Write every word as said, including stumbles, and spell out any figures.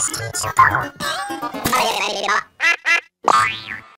してしまった。あ、いやいやいやいや。